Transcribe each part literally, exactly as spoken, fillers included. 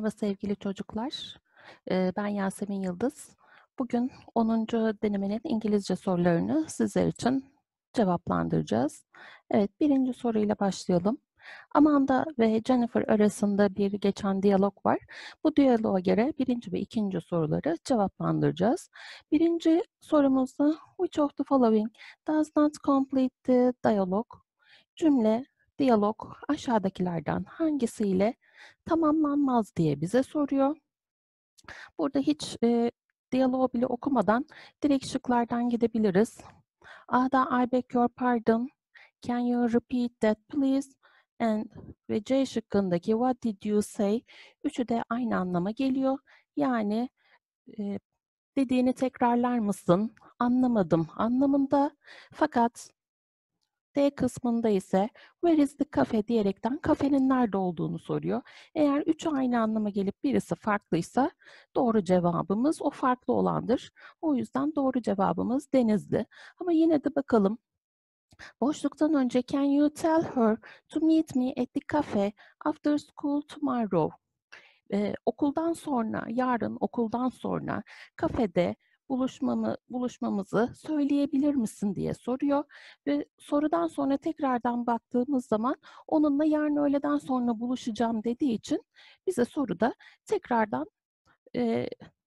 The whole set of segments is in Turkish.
Merhaba sevgili çocuklar. Eee, ben Yasemin Yıldız. Bugün onuncu denemenin İngilizce sorularını sizler için cevaplandıracağız. Evet, birinci soruyla başlayalım. Amanda ve Jennifer arasında bir geçen diyalog var. Bu diyaloğa göre birinci ve ikinci soruları cevaplandıracağız. Birinci sorumuzda which of the following does not complete the dialogue? Cümle, diyalog aşağıdakilerden hangisiyle tamamlanmaz diye bize soruyor. Burada hiç e, diyaloğu bile okumadan direkt şıklardan gidebiliriz. A'da I beg your pardon, can you repeat that please? And ve C şıkkındaki what did you say? Üçü de aynı anlama geliyor. Yani e, dediğini tekrarlar mısın? Anlamadım anlamında. Fakat D kısmında ise where is the cafe diyerekten kafenin nerede olduğunu soruyor. Eğer üçü aynı anlama gelip birisi farklıysa doğru cevabımız o farklı olandır. O yüzden doğru cevabımız Denizli. Ama yine de bakalım. Boşluktan önce can you tell her to meet me at the cafe after school tomorrow? Ee, okuldan sonra, yarın okuldan sonra kafede buluşmamı, buluşmamızı söyleyebilir misin diye soruyor. Ve sorudan sonra tekrardan baktığımız zaman onunla yarın öğleden sonra buluşacağım dediği için bize soruda tekrardan e,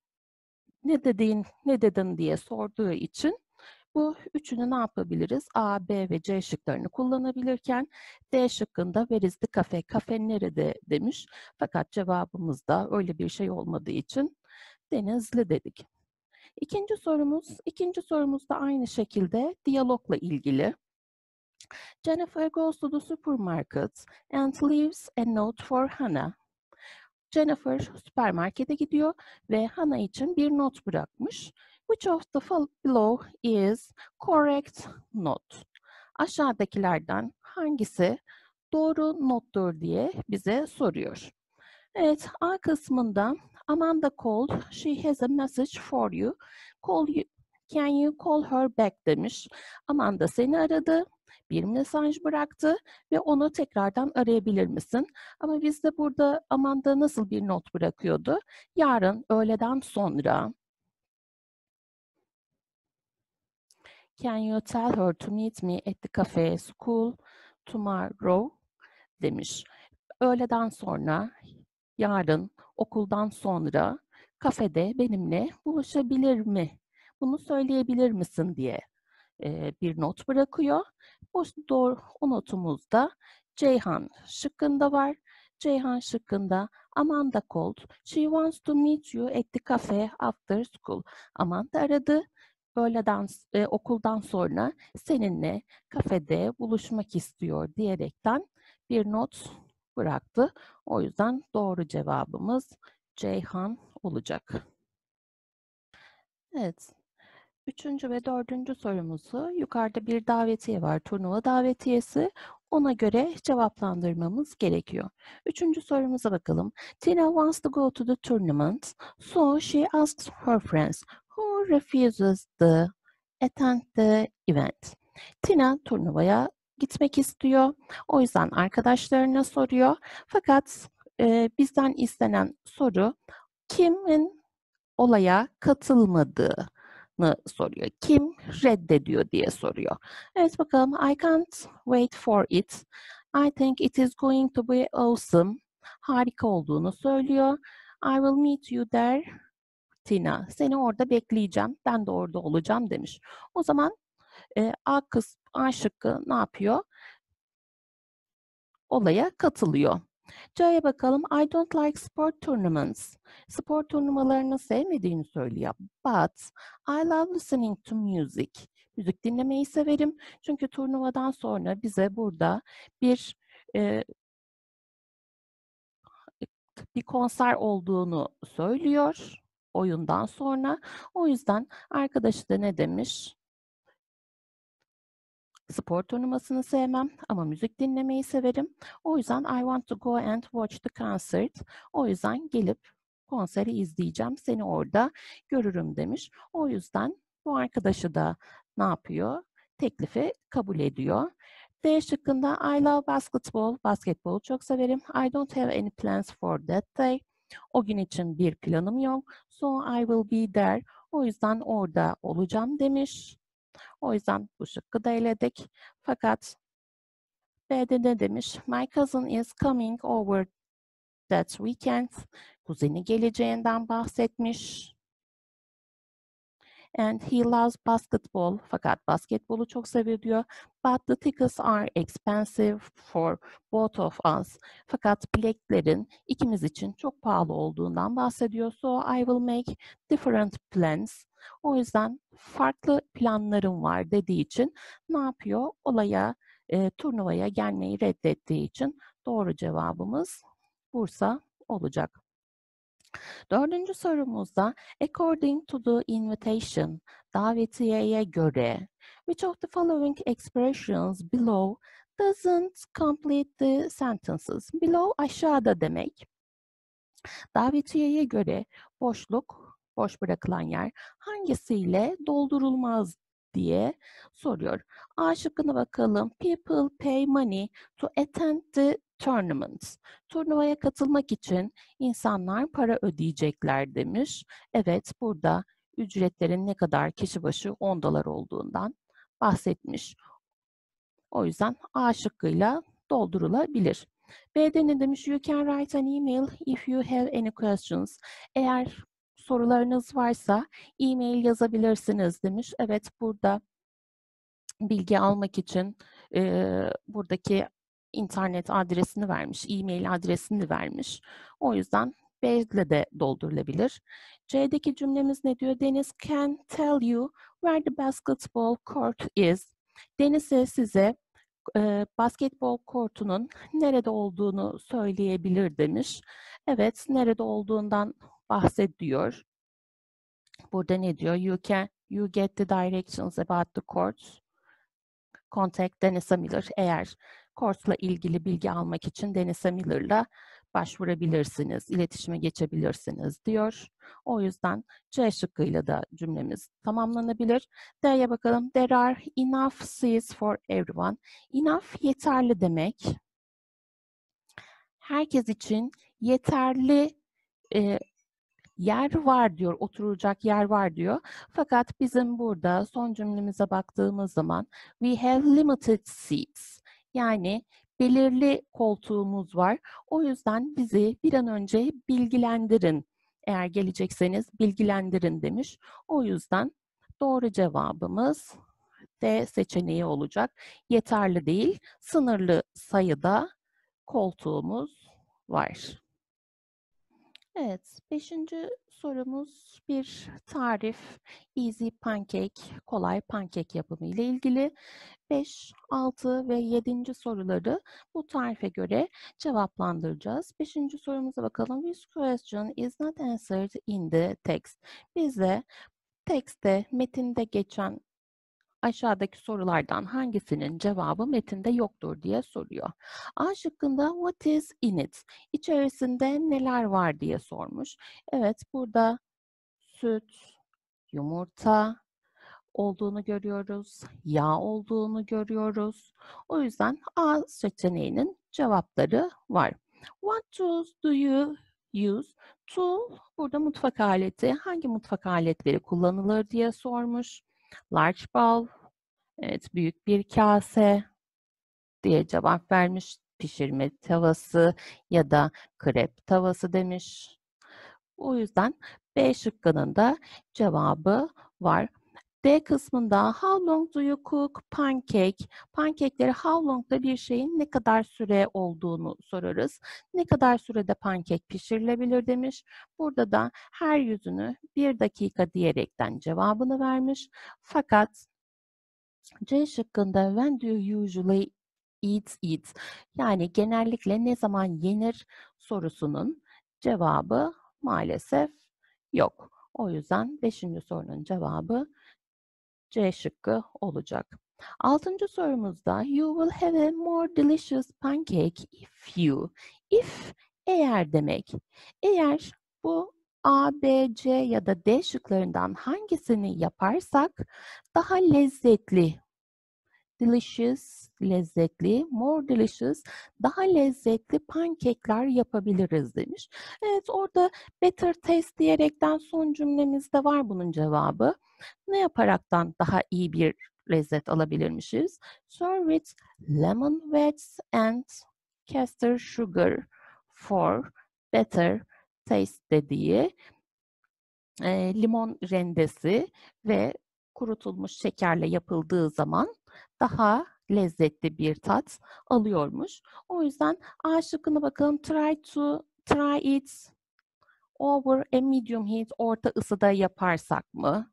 ne dediğin, ne dedin diye sorduğu için bu üçünü ne yapabiliriz? A, B ve C şıklarını kullanabilirken D şıkkında where is the cafe? Kafe nerede demiş. Fakat cevabımızda öyle bir şey olmadığı için Denizli dedik. İkinci sorumuz, ikinci sorumuz da aynı şekilde diyalogla ilgili. Jennifer goes to the supermarket and leaves a note for Hannah. Jennifer süpermarkete gidiyor ve Hannah için bir not bırakmış. Which of the below is correct note? Aşağıdakilerden hangisi doğru nottur diye bize soruyor. Evet, A kısmında Amanda called, she has a message for you. Call you, can you call her back demiş. Amanda seni aradı, bir mesaj bıraktı ve onu tekrardan arayabilir misin? Ama biz de burada Amanda nasıl bir not bırakıyordu? Yarın öğleden sonra can you tell her to meet me at the cafe school tomorrow demiş. Öğleden sonra, yarın okuldan sonra kafede benimle buluşabilir mi? Bunu söyleyebilir misin diye e, bir not bırakıyor. O, doğru, o notumuzda Ceyhan şıkkında var. Ceyhan şıkkında Amanda called. She wants to meet you at the cafe after school. Amanda aradı. Öğleden, e, okuldan sonra seninle kafede buluşmak istiyor diyerekten bir not bıraktı. O yüzden doğru cevabımız Ceyhan olacak. Evet. Üçüncü ve dördüncü sorumuzu yukarıda bir davetiye var, turnuva davetiyesi. Ona göre cevaplandırmamız gerekiyor. Üçüncü sorumuza bakalım. Tina wants to go to the tournament, so she asks her friends who refuses to attend the event. Tina turnuvaya gitmek istiyor. O yüzden arkadaşlarına soruyor. Fakat e, bizden istenen soru kimin olaya katılmadığı soruyor. Kim reddediyor diye soruyor. Evet bakalım. I can't wait for it. I think it is going to be awesome. Harika olduğunu söylüyor. I will meet you there, Tina. Seni orada bekleyeceğim. Ben de orada olacağım demiş. O zaman e, A kısmı, A şıkkı ne yapıyor? Olaya katılıyor. C'ye bakalım. I don't like sport tournaments. Spor turnuvalarını sevmediğini söylüyor. But I love listening to music. Müzik dinlemeyi severim. Çünkü turnuvadan sonra bize burada bir e, bir konser olduğunu söylüyor oyundan sonra. O yüzden arkadaşı da ne demiş? Spor turnuvasını sevmem ama müzik dinlemeyi severim. O yüzden I want to go and watch the concert. O yüzden gelip konseri izleyeceğim. Seni orada görürüm demiş. O yüzden bu arkadaşı da ne yapıyor? Teklifi kabul ediyor. D şıkkında I love basketball. Basketbolu çok severim. I don't have any plans for that day. O gün için bir planım yok. So I will be there. O yüzden orada olacağım demiş. O yüzden bu şıkkı da eledik. Fakat B'de ne demiş? My cousin is coming over that weekend. Kuzeni geleceğinden bahsetmiş. And he loves basketball. Fakat basketbolu çok seviyor diyor. But the tickets are expensive for both of us. Fakat biletlerin ikimiz için çok pahalı olduğundan bahsediyor. So I will make different plans. O yüzden farklı planlarım var dediği için ne yapıyor? Olaya, e, turnuvaya gelmeyi reddettiği için doğru cevabımız Bursa olacak. Dördüncü sorumuzda according to the invitation, davetiyeye göre, which of the following expressions below doesn't complete the sentences? Below aşağıda demek. Davetiyeye göre boşluk, boş bırakılan yer hangisiyle doldurulmaz diye soruyor. A şıkkına bakalım. People pay money to attend the tournament. Turnuvaya katılmak için insanlar para ödeyecekler demiş. Evet, burada ücretlerin ne kadar kişi başı on dolar olduğundan bahsetmiş. O yüzden A şıkkıyla doldurulabilir. B'de ne demiş? You can write an email if you have any questions. Eğer sorularınız varsa e-mail yazabilirsiniz demiş. Evet, burada bilgi almak için e, buradaki internet adresini vermiş, e-mail adresini vermiş. O yüzden B'de de doldurulabilir. C'deki cümlemiz ne diyor? Deniz can tell you where the basketball court is. Deniz size e, basketbol kortunun nerede olduğunu söyleyebilir demiş. Evet, nerede olduğundan bahsediyor. Burada ne diyor? You can you get the directions about the courts. Contact Denisa Miller. Eğer court'la ilgili bilgi almak için Denisa Miller'la başvurabilirsiniz, iletişime geçebilirsiniz diyor. O yüzden C şıkkıyla da cümlemiz tamamlanabilir. D'ye bakalım. There are enough seats for everyone. Enough yeterli demek. Herkes için yeterli e, yer var diyor, oturacak yer var diyor. Fakat bizim burada son cümlemize baktığımız zaman we have limited seats. Yani belirli koltuğumuz var. O yüzden bizi bir an önce bilgilendirin. Eğer gelecekseniz bilgilendirin demiş. O yüzden doğru cevabımız D seçeneği olacak. Yeterli değil, sınırlı sayıda koltuğumuz var. Evet, beşinci sorumuz bir tarif. Easy pancake, kolay pankek yapımı ile ilgili. beş, altı ve yedinci soruları bu tarife göre cevaplandıracağız. beşinci sorumuza bakalım. This question is not answered in the text. Bize tekste, metinde geçen aşağıdaki sorulardan hangisinin cevabı metinde yoktur diye soruyor. A şıkkında what is in it? İçerisinde neler var diye sormuş. Evet, burada süt, yumurta olduğunu görüyoruz. Yağ olduğunu görüyoruz. O yüzden A seçeneğinin cevapları var. What tools do you use? Tool, burada mutfak aleti. Hangi mutfak aletleri kullanılır diye sormuş. Large bowl, evet, büyük bir kase diye cevap vermiş. Pişirme tavası ya da krep tavası demiş. O yüzden B şıkkının da cevabı var. D kısmında how long do you cook pancake? Pankekleri how long'da bir şeyin ne kadar süre olduğunu sorarız. Ne kadar sürede pankek pişirilebilir demiş. Burada da her yüzünü bir dakika diyerekten cevabını vermiş. Fakat C şıkkında when do you usually eat it? Yani genellikle ne zaman yenir sorusunun cevabı maalesef yok. O yüzden beşinci sorunun cevabı C şıkkı olacak. Altıncı sorumuzda you will have a more delicious pancake if you. If eğer demek. Eğer bu A, B, C ya da D şıklarından hangisini yaparsak daha lezzetli delicious, lezzetli, more delicious, daha lezzetli pankekler yapabiliriz demiş. Evet, orada better taste diyerekten son cümlemizde var bunun cevabı. Ne yaparaktan daha iyi bir lezzet alabilirmişiz? Serve with lemon wedges and castor sugar for better taste dediği e, limon rendesi ve kurutulmuş şekerle yapıldığı zaman daha lezzetli bir tat alıyormuş. O yüzden A şıkkına bakalım. Try to try it over a medium heat, orta ısıda yaparsak mı?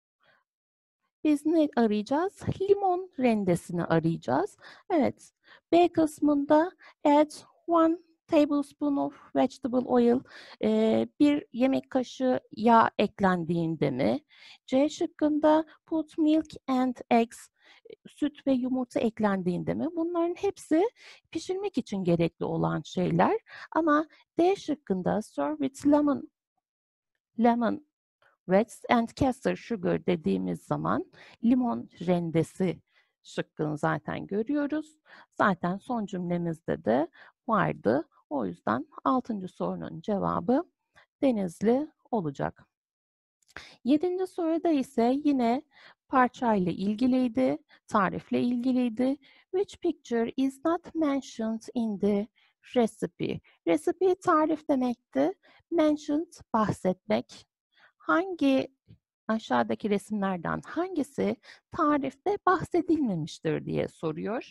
Biz ne arayacağız? Limon rendesini arayacağız. Evet. B kısmında add one tablespoon of vegetable oil, e, bir yemek kaşığı yağ eklendiğinde mi? C şıkkında put milk and eggs, süt ve yumurta eklendiğinde mi? Bunların hepsi pişirmek için gerekli olan şeyler. Ama D şıkkında serve with lemon, lemon wedges and castor sugar dediğimiz zaman limon rendesi şıkkını zaten görüyoruz. Zaten son cümlemizde de vardı. O yüzden altıncı sorunun cevabı Denizli olacak. Yedinci soruda ise yine parçayla ilgiliydi, tarifle ilgiliydi. Which picture is not mentioned in the recipe? Recipe tarif demekti. Mentioned bahsetmek. Hangi aşağıdaki resimlerden hangisi tarifte bahsedilmemiştir diye soruyor.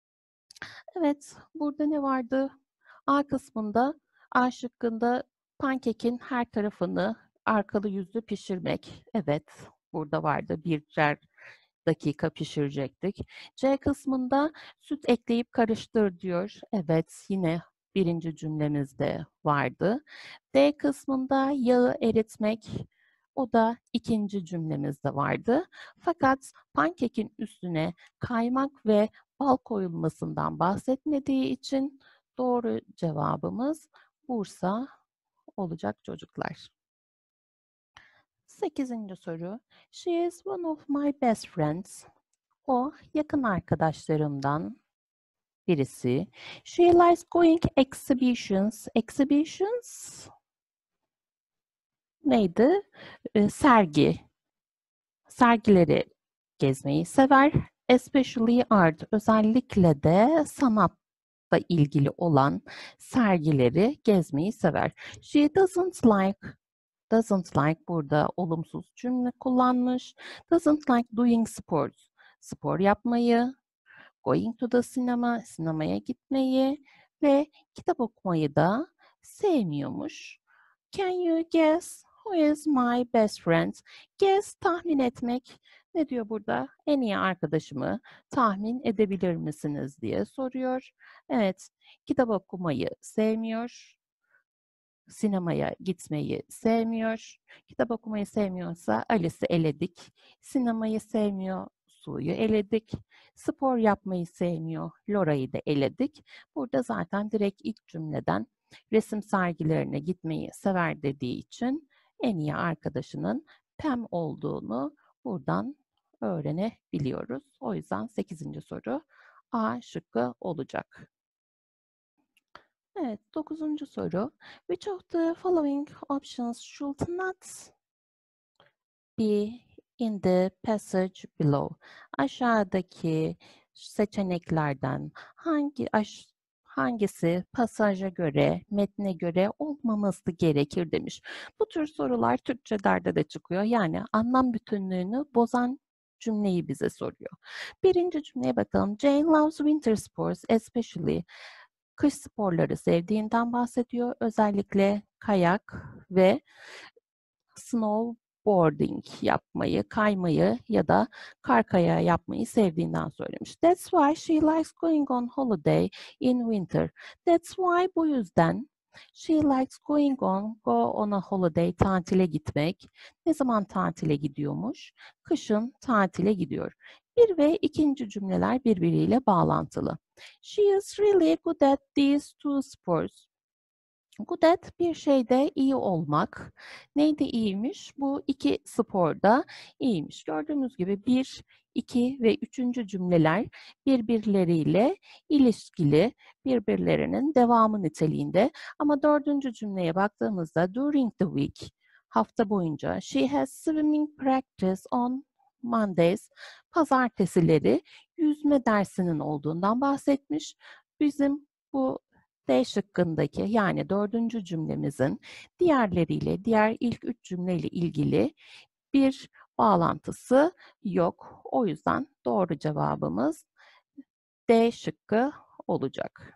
Evet, burada ne vardı? A kısmında, A şıkkında pankekin her tarafını arkalı yüzlü pişirmek. Evet, burada vardı. Birer dakika pişirecektik. C kısmında süt ekleyip karıştır diyor. Evet, yine birinci cümlemizde vardı. D kısmında yağı eritmek. O da ikinci cümlemizde vardı. Fakat pankekin üstüne kaymak ve bal koyulmasından bahsetmediği için doğru cevabımız Bursa olacak çocuklar. Sekizinci soru. She is one of my best friends. O yakın arkadaşlarımdan birisi. She likes going exhibitions. Exhibitions neydi? Ee, sergi. Sergileri gezmeyi sever. Especially art. Özellikle de sanatla ilgili olan sergileri gezmeyi sever. She doesn't like doesn't like burada olumsuz cümle kullanmış. Doesn't like doing sports. Spor yapmayı, going to the cinema, sinemaya gitmeyi ve kitap okumayı da sevmiyormuş. Can you guess who is my best friend? Guess, tahmin etmek. Ne diyor burada? En iyi arkadaşımı tahmin edebilir misiniz diye soruyor. Evet, kitap okumayı sevmiyor. Sinemaya gitmeyi sevmiyor. Kitap okumayı sevmiyorsa Alice'i eledik. Sinemayı sevmiyor, Su'yu eledik. Spor yapmayı sevmiyor, Laura'yı da eledik. Burada zaten direkt ilk cümleden resim sergilerine gitmeyi sever dediği için en iyi arkadaşının Pam olduğunu buradan öğrenebiliyoruz. O yüzden sekizinci soru A şıkkı olacak. Evet, dokuzuncu soru. Which of the following options should not be in the passage below? Aşağıdaki seçeneklerden hangi aş, hangisi pasaja göre, metne göre olmaması gerekir demiş. Bu tür sorular Türkçelerde de çıkıyor. Yani anlam bütünlüğünü bozan cümleyi bize soruyor. Birinci cümleye bakalım. Jane loves winter sports, especially kış sporları sevdiğinden bahsediyor. Özellikle kayak ve snowboarding yapmayı, kaymayı ya da kar kayağı yapmayı sevdiğinden söylemiş. That's why she likes going on holiday in winter. That's why, bu yüzden she likes going on, go on a holiday, tatile gitmek. Ne zaman tatile gidiyormuş? Kışın tatile gidiyor. Bir ve ikinci cümleler birbiriyle bağlantılı. She is really good at these two sports. Good at bir şeyde iyi olmak. Neyde iyiymiş? Bu iki sporda iyiymiş. Gördüğünüz gibi bir, iki ve üçüncü cümleler birbirleriyle ilişkili, birbirlerinin devamı niteliğinde. Ama dördüncü cümleye baktığımızda during the week, hafta boyunca, she has swimming practice on Mondays, pazartesileri yüzme dersinin olduğundan bahsetmiş. Bizim bu D şıkkındaki yani dördüncü cümlemizin diğerleriyle, diğer ilk üç cümleyle ilgili bir bağlantısı yok. O yüzden doğru cevabımız D şıkkı olacak.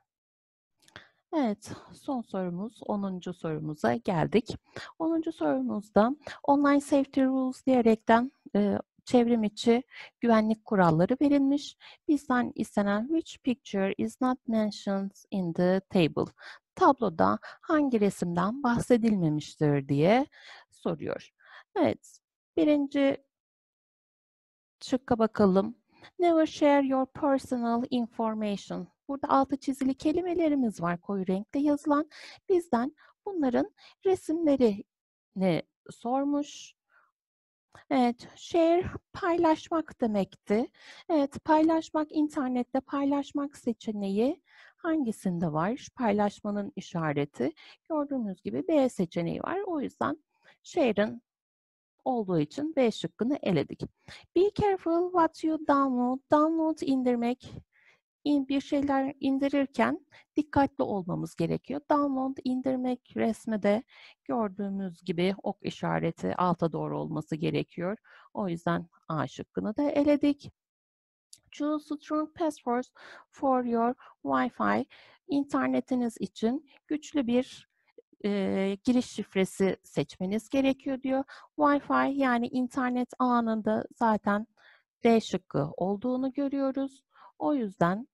Evet, son sorumuz, onuncu sorumuza geldik. onuncu sorumuzda online safety rules diyerekten e, çevrim içi güvenlik kuralları verilmiş. Bizden istenen which picture is not mentioned in the table? Tabloda hangi resimden bahsedilmemiştir diye soruyor. Evet, birinci şıkka bakalım. Never share your personal information. Burada altı çizili kelimelerimiz var koyu renkte yazılan. Bizden bunların resimlerini sormuş. Evet, share paylaşmak demekti. Evet, paylaşmak, internette paylaşmak seçeneği hangisinde var? Paylaşmanın işareti. Gördüğünüz gibi B seçeneği var. O yüzden share'ın olduğu için B şıkkını eledik. Be careful what you download. Download indirmek, in, bir şeyler indirirken dikkatli olmamız gerekiyor. Download indirmek resmi de gördüğümüz gibi ok işareti alta doğru olması gerekiyor. O yüzden A şıkkını da eledik. Choose strong passwords for your Wi-Fi. İnternetiniz için güçlü bir e, giriş şifresi seçmeniz gerekiyor diyor. Wi-Fi yani internet ağında zaten D şıkkı olduğunu görüyoruz. O yüzden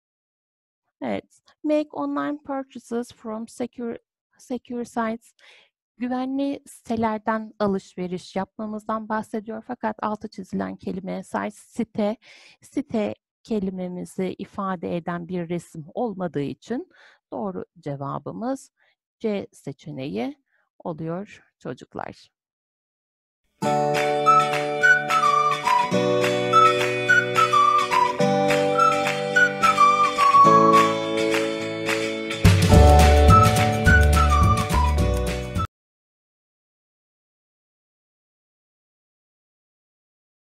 evet, make online purchases from secure, secure sites. Güvenli sitelerden alışveriş yapmamızdan bahsediyor. Fakat altı çizilen kelime site, site, site kelimemizi ifade eden bir resim olmadığı için doğru cevabımız C seçeneği oluyor çocuklar.